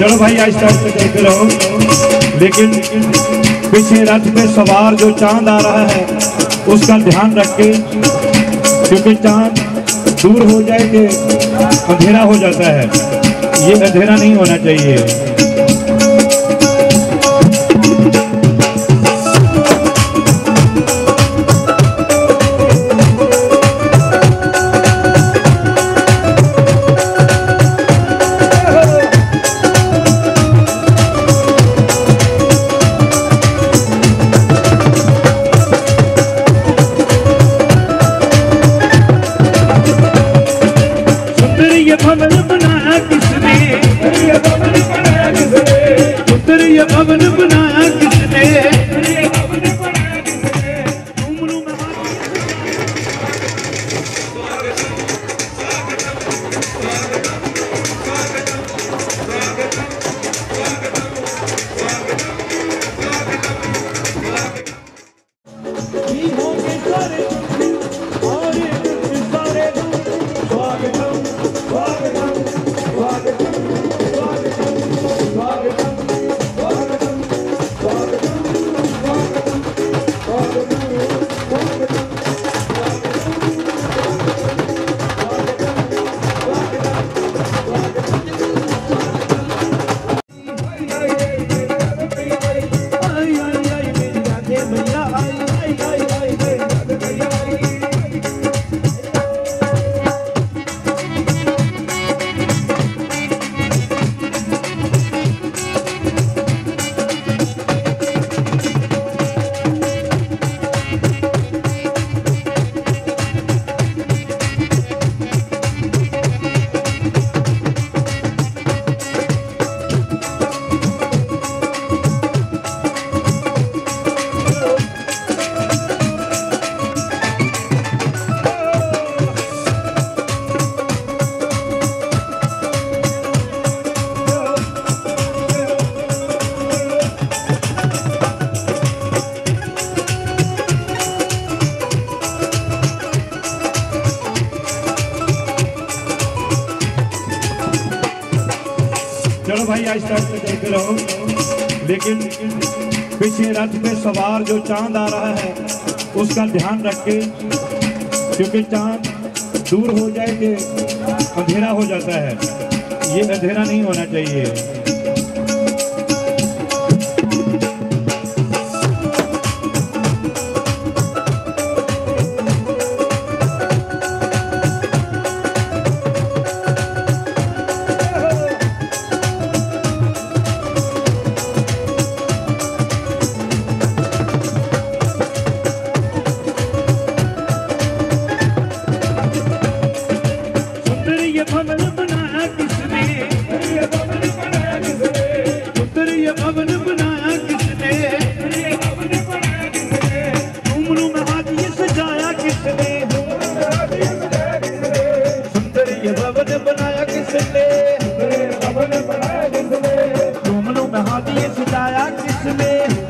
चलो भाई आज तक देखते रहो, लेकिन पीछे रथ पे सवार जो चांद आ रहा है उसका ध्यान रख के, क्योंकि चांद दूर हो जाए कि अंधेरा हो जाता है, ये अंधेरा नहीं होना चाहिए। भवन बनाया किसने, पुत्र ये भवन बनाया किसने, चलो भाई आज तक देखते रहो, लेकिन पीछे रथ पे सवार जो चांद आ रहा है उसका ध्यान रख के, क्योंकि चांद दूर हो जाए कि अंधेरा हो जाता है, ये अंधेरा नहीं होना चाहिए। भवन बनाया किसने, पुत्र ये भवन बनाया किसने, उम्रों में हाथ ये सजाया किसने, सुंदर ये भवन बनाया किसने, उम्रों में हाथ ये सजाया किसने।